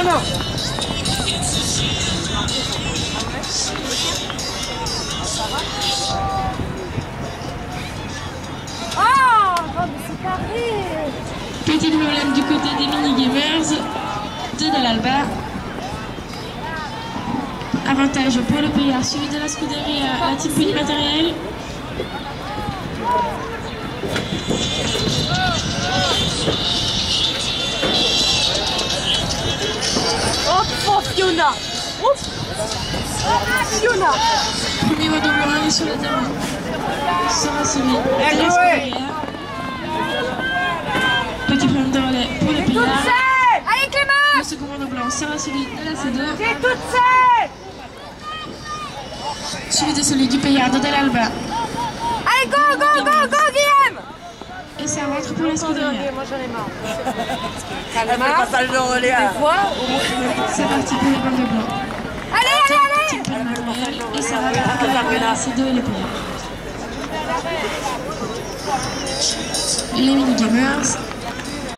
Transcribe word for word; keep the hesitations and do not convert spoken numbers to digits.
non, non. Oh, c'est carré. Petit problème du côté des mini-gamers de Delalba. Avantage pour le P R, suivi de la Scuderia, la team Puni Matériel. Oh, Fiona. Oh, Fiona. Premier redoublant est sur le terrain. Sera celui de la Scuderia. Petit problème de relais pour le P R. Allez, Clément. Le second redoublant sera celui de la C deux. T'es toute seule. Suivi de celui du P R de Delalba. Allez, go, go, go, go, Guillaume. Et ça rentre pour la Scuderia. Moi, j'en ai marre. Elle fait le passage de relais à... C'est parti pour les bandes de blanc. Allez, allez, allez. Team Puni Matériel. Et ça va pour la C deux et les P R. Les mini-gamers.